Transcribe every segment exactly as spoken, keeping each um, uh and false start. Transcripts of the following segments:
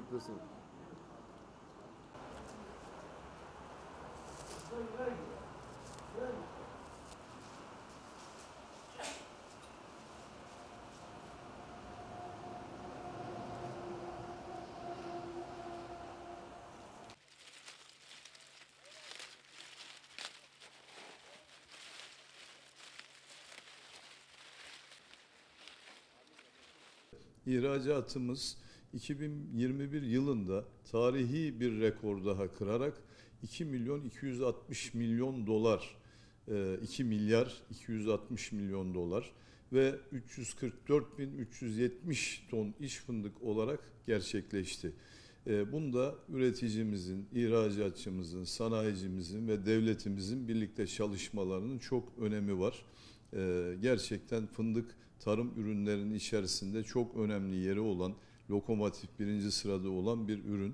Dursun. İhracatımız iki bin yirmi bir yılında tarihi bir rekor daha kırarak iki milyon iki yüz altmış milyon dolar, iki milyar iki yüz altmış milyon dolar ve üç yüz kırk dört bin üç yüz yetmiş ton iş fındık olarak gerçekleşti. Bunda üreticimizin, ihracatçımızın, sanayicimizin ve devletimizin birlikte çalışmalarının çok önemi var. Gerçekten fındık tarım ürünlerinin içerisinde çok önemli yeri olan, lokomotif birinci sırada olan bir ürün.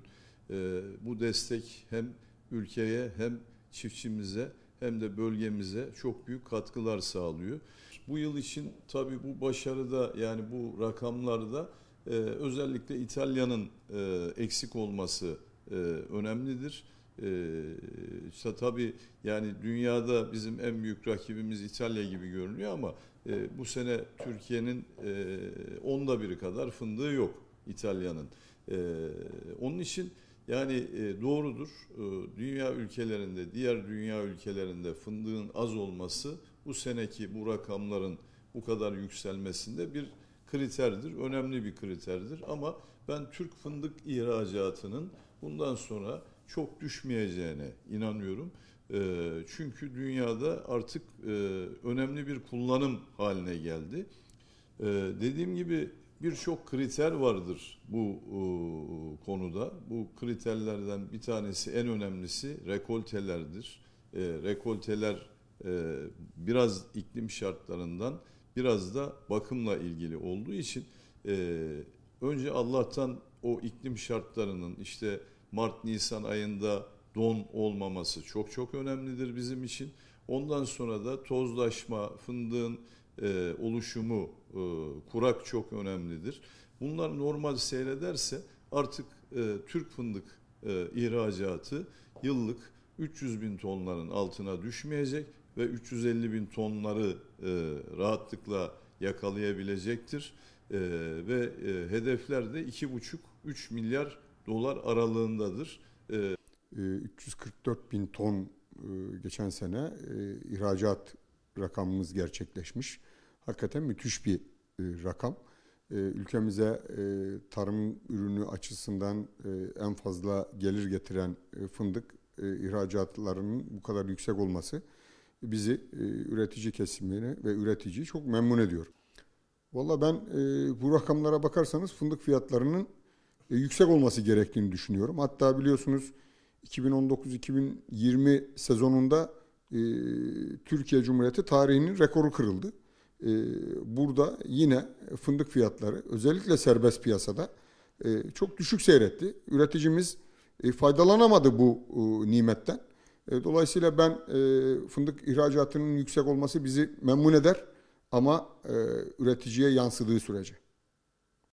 Bu destek hem ülkeye hem çiftçimize hem de bölgemize çok büyük katkılar sağlıyor. Bu yıl için tabii bu başarıda, yani bu rakamlarda e, özellikle İtalya'nın e, eksik olması e, önemlidir. E, işte tabii yani dünyada bizim en büyük rakibimiz İtalya gibi görünüyor ama e, bu sene Türkiye'nin e, onda biri kadar fındığı yok İtalya'nın. E, onun için yani e, doğrudur. E, dünya ülkelerinde, diğer dünya ülkelerinde fındığın az olması bu seneki bu rakamların bu kadar yükselmesinde bir kriterdir, önemli bir kriterdir. Ama ben Türk fındık ihracatının bundan sonra çok düşmeyeceğine inanıyorum. E, çünkü dünyada artık e, önemli bir kullanım haline geldi. E, dediğim gibi birçok kriter vardır bu e, konuda. Bu kriterlerden bir tanesi, en önemlisi rekoltelerdir. E, rekolteler e, biraz iklim şartlarından, biraz da bakımla ilgili olduğu için e, önce Allah'tan o iklim şartlarının işte Mart-Nisan ayında don olmaması çok çok önemlidir bizim için. Ondan sonra da tozlaşma, fındığın e, oluşumu, e, kurak çok önemlidir. Bunlar normal seyrederse artık e, Türk fındık e, ihracatı yıllık üç yüz bin tonların altına düşmeyecek ve üç yüz elli bin tonları e, rahatlıkla yakalayabilecektir. E, ve e, hedefler de iki buçuk üç milyar dolar aralığındadır. E, üç yüz kırk dört bin ton geçen sene ihracat rakamımız gerçekleşmiş. Hakikaten müthiş bir rakam. Ülkemize tarım ürünü açısından en fazla gelir getiren fındık ihracatlarının bu kadar yüksek olması bizi, üretici kesimini ve üreticiyi çok memnun ediyor. Vallahi ben bu rakamlara bakarsanız fındık fiyatlarının yüksek olması gerektiğini düşünüyorum. Hatta biliyorsunuz iki bin on dokuz iki bin yirmi sezonunda e, Türkiye Cumhuriyeti tarihinin rekoru kırıldı. E, burada yine fındık fiyatları özellikle serbest piyasada e, çok düşük seyretti. Üreticimiz e, faydalanamadı bu e, nimetten. E, dolayısıyla ben e, fındık ihracatının yüksek olması bizi memnun eder ama e, üreticiye yansıdığı sürece.